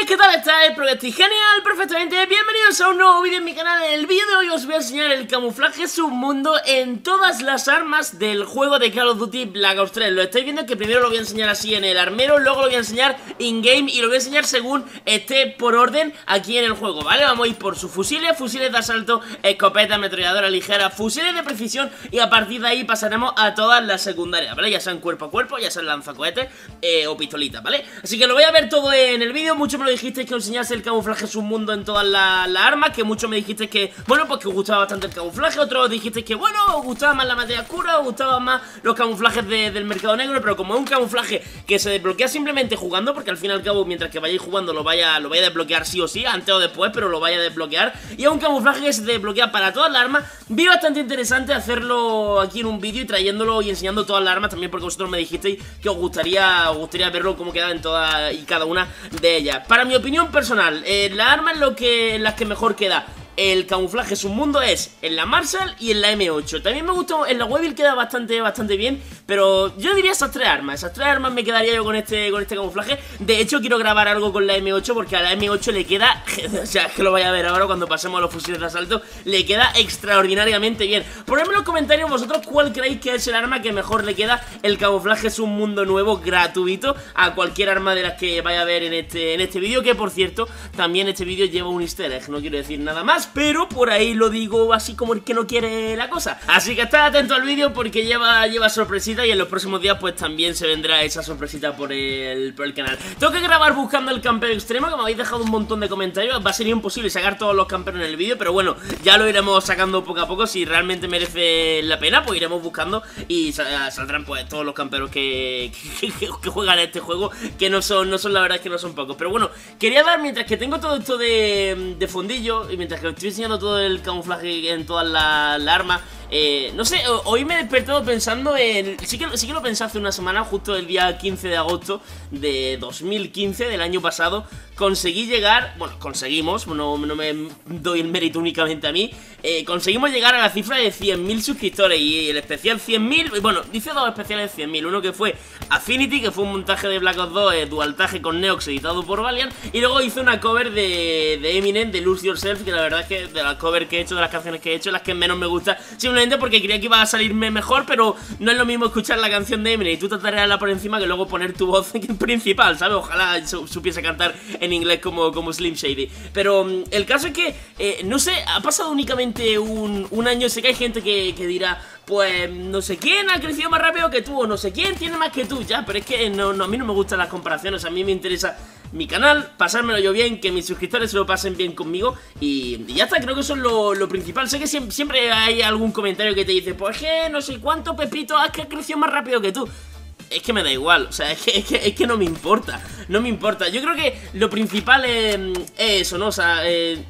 ¿qué tal estáis? Espero que estéis genial, perfectamente. Bienvenidos a un nuevo vídeo en mi canal. En el vídeo de hoy os voy a enseñar el camuflaje submundo en todas las armas del juego de Call of Duty Black Ops 3. Lo estáis viendo que primero lo voy a enseñar así en el armero, luego lo voy a enseñar in-game y lo voy a enseñar según esté por orden aquí en el juego, ¿vale? Vamos a ir por sus fusiles, fusiles de asalto, escopeta, ametralladora ligera, fusiles de precisión y a partir de ahí pasaremos a todas las secundarias, ¿vale? Ya sean cuerpo a cuerpo, ya sean lanzacohetes o pistolitas, ¿vale? Así que lo voy a ver todo en el vídeo. Mucho me lo dijisteis que os enseñase el camuflaje submundo en todas las armas, que mucho me dijisteis que, bueno, pues que os gustaba bastante el camuflaje. Otros dijisteis que, bueno, os gustaba más la materia oscura, os gustaban más los camuflajes del mercado negro, pero como es un camuflaje que se desbloquea simplemente jugando, porque al fin y al cabo, mientras que vayáis jugando lo vaya a desbloquear sí o sí, antes o después, pero lo vaya a desbloquear, y es un camuflaje que se desbloquea para todas las armas. Vi bastante interesante hacerlo aquí en un vídeo y trayéndolo y enseñando todas las armas también, porque vosotros me dijisteis que os gustaría verlo cómo quedaba en todas y cada una de ellas. Para mi opinión personal, la arma en las que mejor queda el camuflaje submundo es en la Marshall y en la M8. También me gustó, en la Weevil queda bastante bien, pero yo diría esas tres armas me quedaría yo con este camuflaje. De hecho quiero grabar algo con la M8 porque a la M8 le queda, o sea, es que lo vaya a ver ahora cuando pasemos a los fusiles de asalto, le queda extraordinariamente bien. Ponedme en los comentarios vosotros cuál creéis que es el arma que mejor le queda el camuflaje submundo nuevo gratuito a cualquier arma de las que vaya a ver en este vídeo, que por cierto, también este vídeo lleva un easter egg, no quiero decir nada más, pero por ahí lo digo así como el que no quiere la cosa. Así que estad atento al vídeo porque lleva sorpresita y en los próximos días pues también se vendrá esa sorpresita por el canal. Tengo que grabar buscando el campero extremo, que me habéis dejado un montón de comentarios. Va a ser imposible sacar todos los camperos en el vídeo, pero bueno, ya lo iremos sacando poco a poco. Si realmente merece la pena, pues iremos buscando y saldrán pues todos los camperos que juegan a este juego, que no son la verdad es que no son pocos. Pero bueno, quería dar, mientras que tengo todo esto de fondillo y mientras que estoy enseñando todo el camuflaje en todas las armas, no sé, hoy me he despertado pensando en... Sí que lo pensé hace una semana, justo el día 15 de agosto de 2015, del año pasado. Conseguí llegar, bueno, conseguimos, no me doy el mérito únicamente a mí, conseguimos llegar a la cifra de 100.000 suscriptores. Y el especial 100.000, bueno, hice dos especiales de 100.000, uno que fue Affinity, que fue un montaje de Black Ops 2, dualtaje con Neox editado por Valiant, y luego hice una cover de Eminem, de Lose Yourself, que la verdad es que de las covers que he hecho, de las canciones que he hecho, las que menos me gusta, simplemente porque creía que iba a salirme mejor, pero no es lo mismo escuchar la canción de Eminem y tú tatarearla por encima que luego poner tu voz principal, ¿sabes? Ojalá supiese cantar en inglés como Slim Shady. Pero el caso es que, no sé, ha pasado únicamente un año. Sé que hay gente que dirá, pues no sé quién ha crecido más rápido que tú, o no sé quién tiene más que tú, ya, pero es que a mí no me gustan las comparaciones. A mí me interesa mi canal, pasármelo yo bien, que mis suscriptores se lo pasen bien conmigo y ya está. Creo que eso es lo principal. Sé que siempre hay algún comentario que te dice, pues que no sé cuánto Pepito has crecido más rápido que tú. Es que me da igual, o sea, es que no me importa. No me importa. Yo creo que lo principal es eso, ¿no? O sea,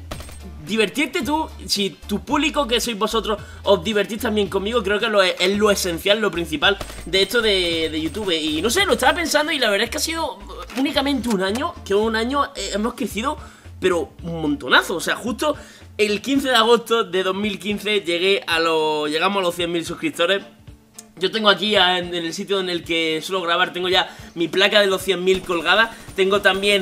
divertirte tú. Si tu público, que sois vosotros, os divertís también conmigo, creo que es lo esencial, lo principal de esto de YouTube. Y no sé, lo estaba pensando y la verdad es que ha sido únicamente un año, que un año hemos crecido, pero un montonazo. O sea, justo el 15 de agosto de 2015 llegamos a los 100.000 suscriptores. Yo tengo aquí en el sitio en el que suelo grabar, tengo ya mi placa de los 100.000 colgada. Tengo también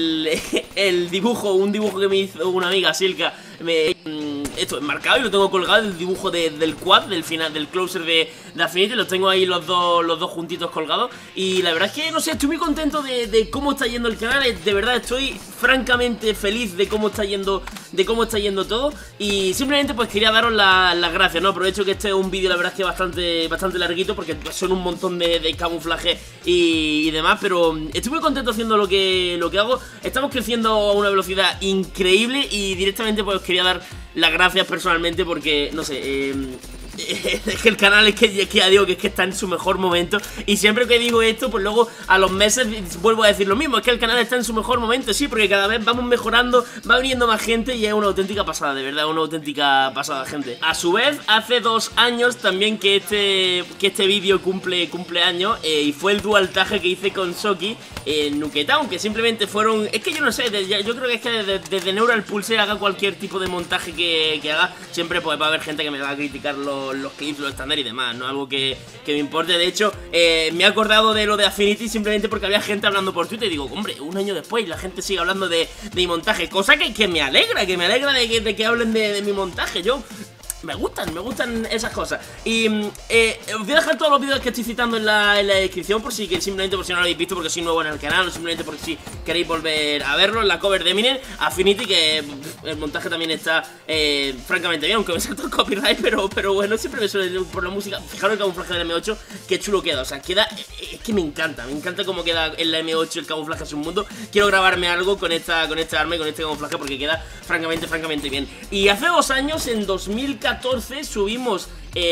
un dibujo que me hizo una amiga, Silka, esto enmarcado, y lo tengo colgado, el dibujo del quad, del final, del closer de Affinity. Los tengo ahí los dos juntitos colgados. Y la verdad es que, no sé, estoy muy contento de cómo está yendo el canal. De verdad estoy francamente feliz de cómo está yendo todo. Y simplemente pues quería daros las gracias, ¿no? Aprovecho que este es un vídeo, la verdad es que bastante larguito, porque son un montón de camuflaje y demás. Pero estoy muy contento haciendo lo que hago. Estamos creciendo a una velocidad increíble y directamente pues os quería dar las gracias personalmente porque, no sé, es que el canal es que ya digo que está en su mejor momento. Y siempre que digo esto, pues luego a los meses vuelvo a decir lo mismo. Es que el canal está en su mejor momento, sí, porque cada vez vamos mejorando, va viniendo más gente y es una auténtica pasada, de verdad, una auténtica pasada, gente. A su vez, hace 2 años también que este vídeo cumple años, y fue el dualtaje que hice con Shoki en Nuketown, que simplemente fueron... Es que yo no sé, yo creo que es que desde Neural Pulse haga cualquier tipo de montaje que haga, siempre pues va a haber gente que me va a criticar los los clips, los estándares y demás, no algo que me importe. De hecho, me he acordado de lo de Affinity simplemente porque había gente hablando por Twitter y digo, hombre, un año después la gente sigue hablando de mi montaje, cosa que me alegra, de que hablen de mi montaje. Yo... me gustan esas cosas. Y os voy a dejar todos los vídeos que estoy citando en la descripción por si simplemente por si no lo habéis visto, porque soy nuevo en el canal, o simplemente por si queréis volver a verlo. En la cover de Eminem, Affinity, que el montaje también está francamente bien, aunque me salto el copyright, pero bueno, siempre me suele por la música. Fijaros el camuflaje del M8, qué chulo queda, o sea, queda, es que me encanta cómo queda en la M8 el camuflaje es un mundo. Quiero grabarme algo con esta arma y con este camuflaje porque queda francamente bien. Y hace 2 años, en 2014, subimos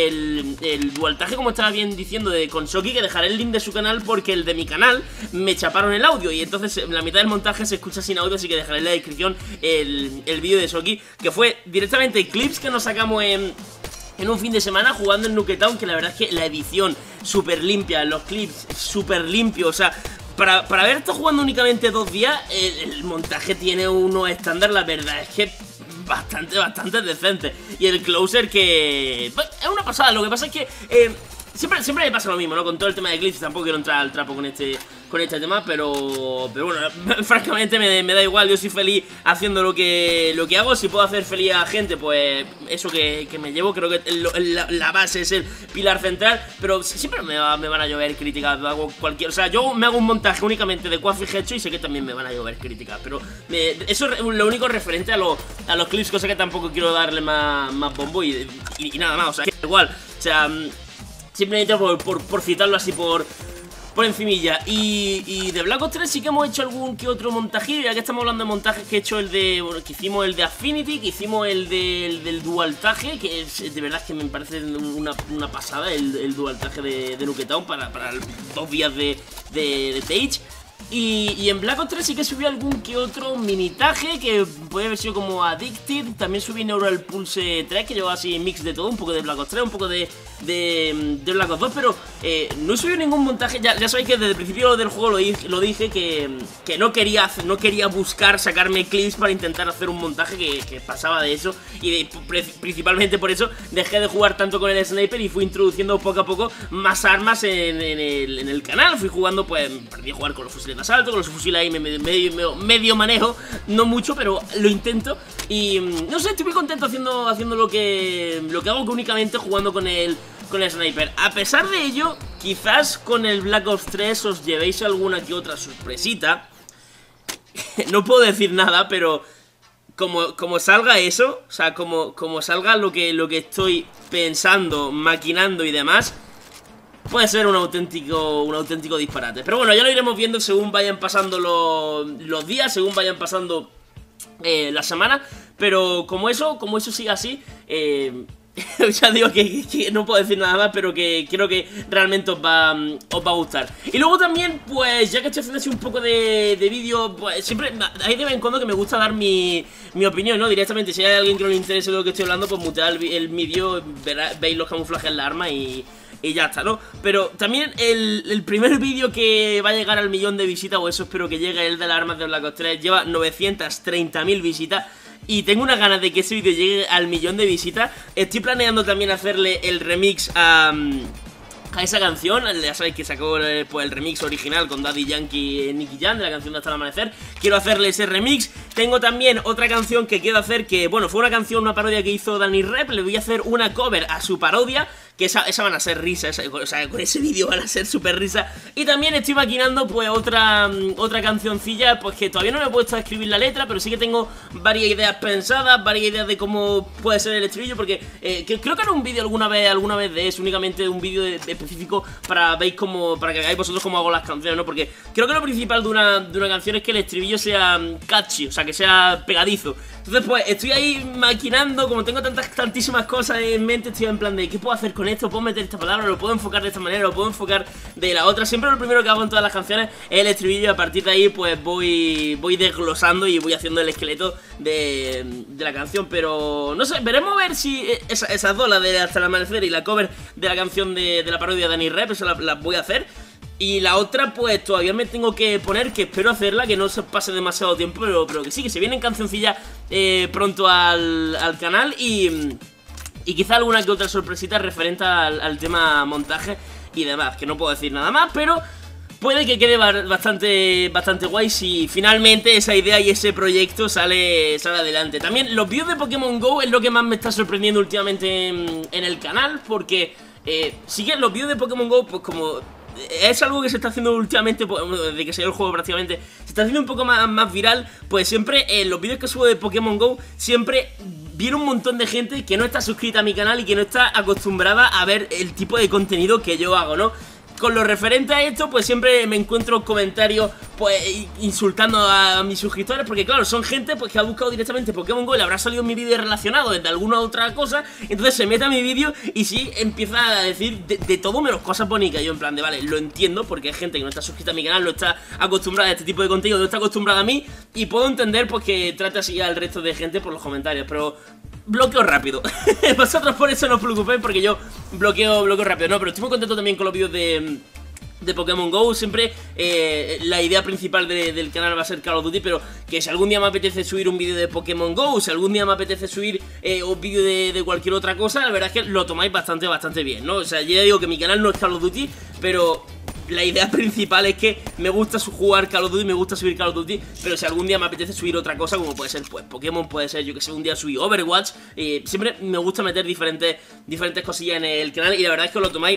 el dualtaje, como estaba bien diciendo, con Shoki, que dejaré el link de su canal porque el de mi canal me chaparon el audio y entonces la mitad del montaje se escucha sin audio, así que dejaré en la descripción el vídeo de Shoki, que fue directamente clips que nos sacamos en un fin de semana jugando en Nuketown, que la verdad es que la edición súper limpia, los clips súper limpios, o sea... Para haber estado jugando únicamente 2 días, el montaje tiene uno estándar, la verdad es que bastante decente. Y el closer que... pues, es una pasada, lo que pasa es que siempre me pasa lo mismo, ¿no? Con todo el tema de glitches, tampoco quiero entrar al trapo con este tema, pero bueno, francamente me da igual. Yo soy feliz haciendo lo que hago. Si puedo hacer feliz a gente, pues eso que me llevo. Creo que la base es el pilar central, pero siempre me van a llover críticas. Hago cualquier, o sea, yo me hago un montaje únicamente de Quaffy Headshot y sé que también me van a llover críticas, pero eso es lo único referente a los clips, cosa que tampoco quiero darle más bombo y nada más, o sea, que igual, o sea, simplemente por citarlo así por encimilla. Y de Black Ops 3 sí que hemos hecho algún que otro montajillo. Ya que estamos hablando de montajes, que he hecho que hicimos el de Affinity, que hicimos del dualtaje, que de verdad es que me parece una pasada el dualtaje de Nuketown para 2 días de stage. Y en Black Ops 3 sí que subí algún que otro minitaje, que puede haber sido como Addicted. También subí Neural Pulse 3, que lleva así mix de todo, un poco de Black Ops 3, un poco de Black Ops 2, pero no he subido ningún montaje. Ya sabéis que desde el principio del juego lo dije, que no quería buscar sacarme clips para intentar hacer un montaje que pasaba de eso. Y principalmente por eso dejé de jugar tanto con el sniper y fui introduciendo poco a poco más armas en el canal. Fui jugando, pues aprendí a jugar con los fusiles de asalto, con los fusiles ahí medio manejo, no mucho, pero lo intento. Y no sé, estoy muy contento haciendo lo que hago, que únicamente jugando con el sniper. A pesar de ello, quizás con el Black Ops 3 os llevéis alguna que otra sorpresita. No puedo decir nada, pero como salga eso, o sea, como salga lo que estoy pensando, maquinando y demás, puede ser un auténtico disparate. Pero bueno, ya lo iremos viendo según vayan pasando los días, según vayan pasando las semanas. Pero como eso sigue así, ya digo que no puedo decir nada más, pero que creo que realmente os va a gustar. Y luego también, pues ya que estoy haciendo así un poco de vídeo, pues siempre hay de vez en cuando que me gusta dar mi opinión, ¿no? Directamente, si hay alguien que no le interese lo que estoy hablando, pues mutead el vídeo, veis los camuflajes en la arma y ya está, ¿no? Pero también el primer vídeo que va a llegar al 1.000.000 de visitas, o eso espero que llegue, el de las armas de Black Ops 3, lleva 930.000 visitas. Y tengo unas ganas de que ese vídeo llegue al 1.000.000 de visitas. Estoy planeando también hacerle el remix a esa canción. Ya sabéis que sacó pues, el remix original con Daddy Yankee y Nicky Jam de la canción de Hasta el Amanecer. Quiero hacerle ese remix. Tengo también otra canción que quiero hacer, que bueno, fue una parodia que hizo Danny Rep. Le voy a hacer una cover a su parodia, que esa van a ser risas, o sea, con ese vídeo van a ser súper risas. Y también estoy maquinando pues otra cancioncilla, pues que todavía no me he puesto a escribir la letra, pero sí que tengo varias ideas pensadas, varias ideas de cómo puede ser el estribillo, porque creo que haré un vídeo alguna vez de eso, únicamente un vídeo específico para que veáis vosotros cómo hago las canciones, ¿no? Porque creo que lo principal de una canción es que el estribillo sea catchy, o sea, que sea pegadizo. Entonces pues estoy ahí maquinando, como tengo tantísimas cosas en mente, estoy en plan de ¿qué puedo hacer con esto? ¿Puedo meter esta palabra? ¿Lo puedo enfocar de esta manera? ¿Lo puedo enfocar de la otra? Siempre lo primero que hago en todas las canciones es el estribillo, y a partir de ahí pues voy desglosando y voy haciendo el esqueleto de la canción. Pero no sé, veremos a ver si esas dos, la de Hasta el Amanecer y la cover de la canción de la parodia de Danny Rep, eso las voy a hacer. Y la otra pues todavía me tengo que poner, que espero hacerla, que no se pase demasiado tiempo, pero que sí, que se vienen cancioncillas pronto al canal. Y y quizá alguna que otra sorpresita referente al tema montaje y demás, que no puedo decir nada más, pero puede que quede bastante guay si finalmente esa idea y ese proyecto sale adelante. También los vídeos de Pokémon GO es lo que más me está sorprendiendo últimamente en el canal, porque sí que los vídeos de Pokémon GO, pues como es algo que se está haciendo últimamente, pues, desde que salió el juego prácticamente, se está haciendo un poco más viral, pues siempre en los vídeos que subo de Pokémon GO, siempre viene un montón de gente que no está suscrita a mi canal y que no está acostumbrada a ver el tipo de contenido que yo hago, ¿no? Con lo referente a esto, pues siempre me encuentro comentarios pues insultando a mis suscriptores, porque claro, son gente pues que ha buscado directamente Pokémon GO y le habrá salido mi vídeo relacionado de alguna otra cosa, entonces se mete a mi vídeo y sí empieza a decir de todo menos cosas bonitas. Yo en plan de vale, lo entiendo porque hay gente que no está suscrita a mi canal, no está acostumbrada a este tipo de contenido, no está acostumbrada a mí, y puedo entender pues que trate así al resto de gente por los comentarios, pero bloqueo rápido. Vosotros por eso no os preocupéis, porque yo bloqueo rápido. No, pero estoy muy contento también con los vídeos de Pokémon GO. Siempre la idea principal del canal va a ser Call of Duty, pero que si algún día me apetece subir un vídeo de Pokémon GO, si algún día me apetece subir un vídeo de cualquier otra cosa, la verdad es que lo tomáis bastante bien, ¿no? O sea, yo ya digo que mi canal no es Call of Duty, pero la idea principal es que me gusta jugar Call of Duty, me gusta subir Call of Duty, pero si algún día me apetece subir otra cosa, como puede ser pues Pokémon, puede ser, yo que sé, un día subir Overwatch, siempre me gusta meter diferentes cosillas en el canal, y la verdad es que os lo tomáis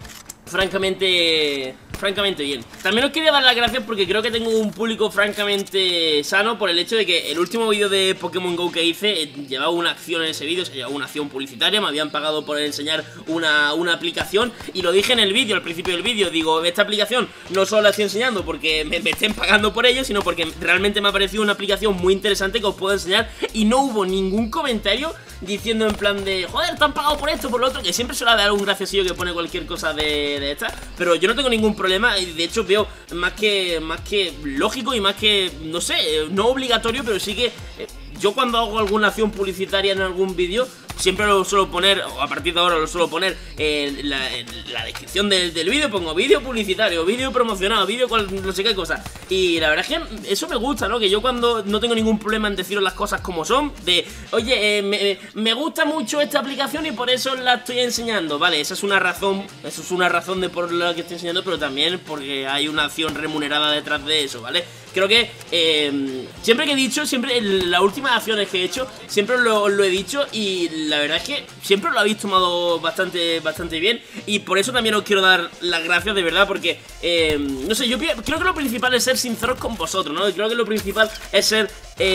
francamente bien. También os quería dar las gracias porque creo que tengo un público francamente sano, por el hecho de que el último vídeo de Pokémon GO que hice llevaba una acción en ese vídeo, se llevaba una acción publicitaria, me habían pagado por enseñar una aplicación, y lo dije en el vídeo, al principio del vídeo, digo, esta aplicación no solo la estoy enseñando porque me estén pagando por ello, sino porque realmente me ha parecido una aplicación muy interesante que os puedo enseñar, y no hubo ningún comentario diciendo en plan de joder, te han pagado por esto, por lo otro, que siempre suele haber algún graciosillo que pone cualquier cosa de esta, pero yo no tengo ningún problema, y de hecho veo más que lógico y más que, no sé, no obligatorio, pero sí que yo cuando hago alguna acción publicitaria en algún vídeo, siempre lo suelo poner, o a partir de ahora lo suelo poner en la descripción del vídeo, pongo vídeo publicitario, vídeo promocionado, vídeo no sé qué cosa. Y la verdad es que eso me gusta, ¿no? Que yo cuando no tengo ningún problema en deciros las cosas como son, de, oye, me gusta mucho esta aplicación y por eso la estoy enseñando, vale, esa es una razón de por la que estoy enseñando, pero también porque hay una acción remunerada detrás de eso, ¿vale? Creo que siempre que he dicho, siempre en las últimas acciones que he hecho, siempre lo he dicho, y la verdad es que siempre lo habéis tomado bastante bien, y por eso también os quiero dar las gracias de verdad, porque no sé, yo creo que lo principal es ser sinceros con vosotros, ¿no? Creo que lo principal es ser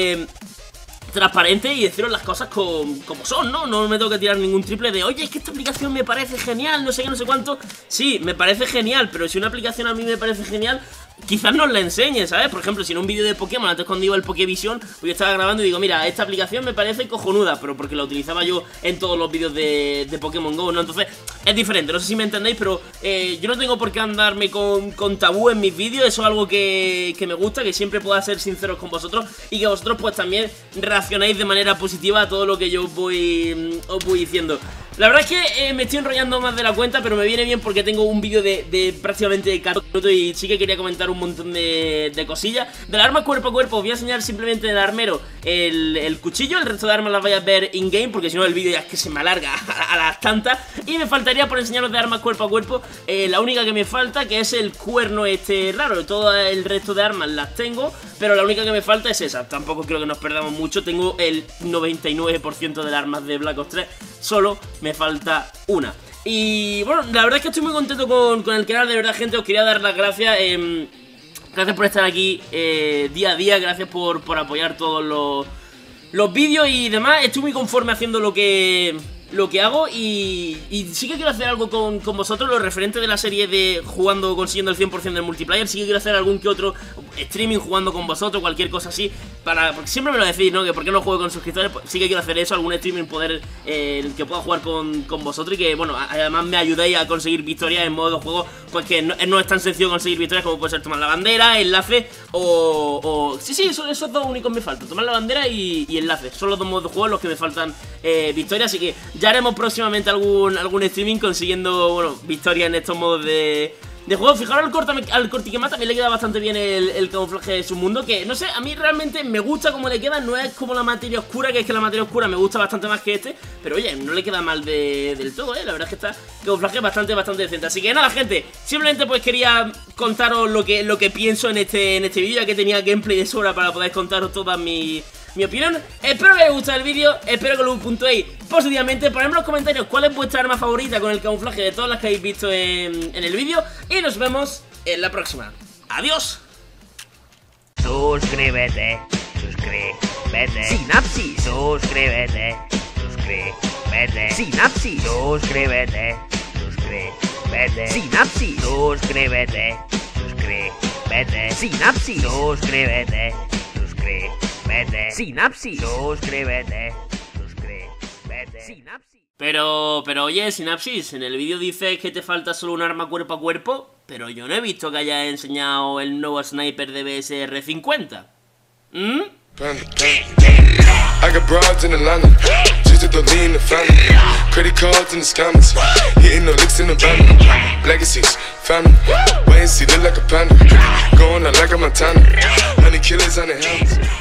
transparente y deciros las cosas como son, ¿no? No me tengo que tirar ningún triple de oye, es que esta aplicación me parece genial, no sé qué, no sé cuánto. Sí, me parece genial, pero si una aplicación a mí me parece genial, quizás nos la enseñe, ¿sabes? Por ejemplo, si en un vídeo de Pokémon, antes cuando iba el Pokévision, pues yo estaba grabando y digo, mira, esta aplicación me parece cojonuda, pero porque la utilizaba yo en todos los vídeos de Pokémon GO, ¿no? Entonces, es diferente, no sé si me entendéis, pero yo no tengo por qué andarme con tabú en mis vídeos. Eso es algo que me gusta, que siempre pueda ser sinceros con vosotros, y que vosotros pues también reaccionáis de manera positiva a todo lo que yo os voy diciendo. La verdad es que me estoy enrollando más de la cuenta, pero me viene bien porque tengo un vídeo de prácticamente 14 minutos y sí que quería comentar un montón de cosillas. Del arma cuerpo a cuerpo os voy a enseñar simplemente del armero el cuchillo, el resto de armas las vais a ver in-game, porque si no el vídeo ya es que se me alarga a las tantas. Y me faltaría por enseñaros de armas cuerpo a cuerpo la única que me falta, que es el cuerno este raro. Todo el resto de armas las tengo, pero la única que me falta es esa. Tampoco creo que nos perdamos mucho, tengo el 99% de las armas de Black Ops 3, solo me falta una. Y bueno, la verdad es que estoy muy contento con el canal, de verdad, gente. Os quería dar las gracias. Gracias por estar aquí día a día, gracias por apoyar todos los vídeos y demás. Estoy muy conforme haciendo lo que hago, y sí que quiero hacer algo con vosotros, lo referente de la serie de jugando, consiguiendo el 100% del multiplayer. Sí que quiero hacer algún que otro streaming jugando con vosotros, cualquier cosa así, porque siempre me lo decís, ¿no? Que por qué no juego con suscriptores. Pues sí que quiero hacer eso, algún streaming que pueda jugar con vosotros, y que, bueno, además me ayudéis a conseguir victorias en modo de juego, pues que no es tan sencillo conseguir victorias como puede ser tomar la bandera, enlace sí, esos dos únicos me faltan, tomar la bandera y enlace. Son los dos modos de juego en los que me faltan victorias, así que ya haremos próximamente algún streaming consiguiendo, bueno, victorias en estos modos de de juego. Fijaros al Cortiquema también le queda bastante bien el camuflaje de Submundo, que no sé, a mí realmente me gusta como le queda. No es como la materia oscura, que es que la materia oscura me gusta bastante más que este, pero oye, no le queda mal del todo, la verdad es que está camuflaje bastante decente. Así que nada, gente, simplemente pues quería contaros lo que pienso en este vídeo, ya que tenía gameplay de sobra para poder contaros toda mi opinión. Espero que os haya gustado el vídeo, espero que lo puntuéis positivamente. Ponedme en los comentarios cuál es vuestra arma favorita con el camuflaje de todas las que habéis visto en el vídeo. Y nos vemos en la próxima. ¡Adiós! Suscríbete. Sinapsis. Suscríbete. Sinapsis. Suscríbete. Sinapsis. Suscríbete. Sinapsis. Suscríbete. Sinapsis. Suscríbete. Sinapsis. Pero oye, Sinapsis, en el vídeo dices que te falta solo un arma cuerpo a cuerpo, pero yo no he visto que hayas enseñado el nuevo sniper de BSR 50. I got broads in Atlanta, just to lean in the family. Credit cards in the scammers, hitting the licks in the van. Legacies, family, wait and see, look like a panda. Going out like a Montana, honey killers on the helmets.